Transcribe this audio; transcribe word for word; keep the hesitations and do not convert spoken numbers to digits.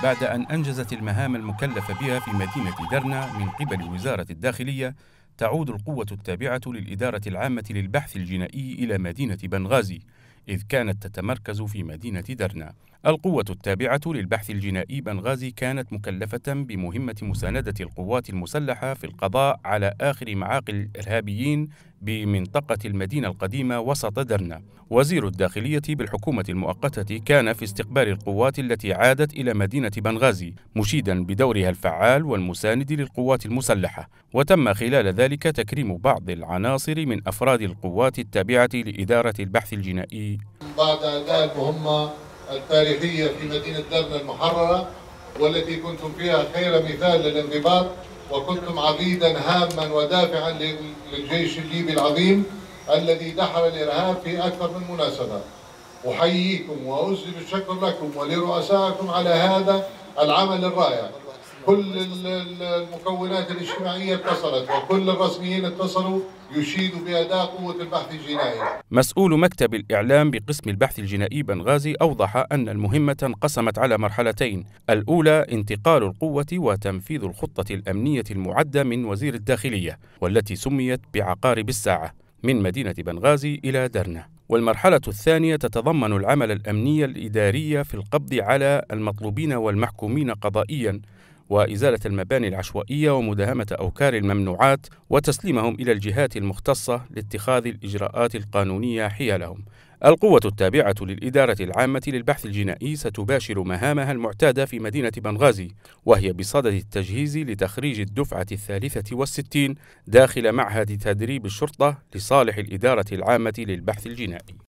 بعد أن أنجزت المهام المكلف بها في مدينة درنا من قبل وزارة الداخلية، تعود القوة التابعة للإدارة العامة للبحث الجنائي إلى مدينة بنغازي، إذ كانت تتمركز في مدينة درنا. القوة التابعة للبحث الجنائي بنغازي كانت مكلفة بمهمة مساندة القوات المسلحة في القضاء على آخر معاقل الإرهابيين بمنطقة المدينة القديمة وسط درنا. وزير الداخلية بالحكومة المؤقتة كان في استقبال القوات التي عادت إلى مدينة بنغازي، مشيدا بدورها الفعال والمساند للقوات المسلحة. وتم خلال ذلك تكريم بعض العناصر من أفراد القوات التابعة لإدارة البحث الجنائي بعد أداء المهمة التاريخية في مدينة درنا المحررة، والتي كنتم فيها خير مثال للانضباط، وكنتم عضيدا هاما ودافعا للجيش الليبي العظيم الذي دحر الإرهاب في أكثر من مناسبة. أحييكم وأسدل الشكر لكم ولرؤسائكم على هذا العمل الرائع. كل المكونات الاجتماعية اتصلت وكل الرسميين اتصلوا يشيدوا بأداء قوة البحث الجنائي. مسؤول مكتب الإعلام بقسم البحث الجنائي بنغازي أوضح أن المهمة انقسمت على مرحلتين: الأولى انتقال القوة وتنفيذ الخطة الأمنية المعدة من وزير الداخلية، والتي سميت بعقارب الساعة، من مدينة بنغازي إلى درنا. والمرحلة الثانية تتضمن العمل الأمني الإداري في القبض على المطلوبين والمحكومين قضائياً، وإزالة المباني العشوائية ومداهمة أوكار الممنوعات، وتسليمهم إلى الجهات المختصة لاتخاذ الإجراءات القانونية حيالهم. القوة التابعة للإدارة العامة للبحث الجنائي ستباشر مهامها المعتادة في مدينة بنغازي، وهي بصدد التجهيز لتخريج الدفعة الثالثة والستين داخل معهد تدريب الشرطة لصالح الإدارة العامة للبحث الجنائي.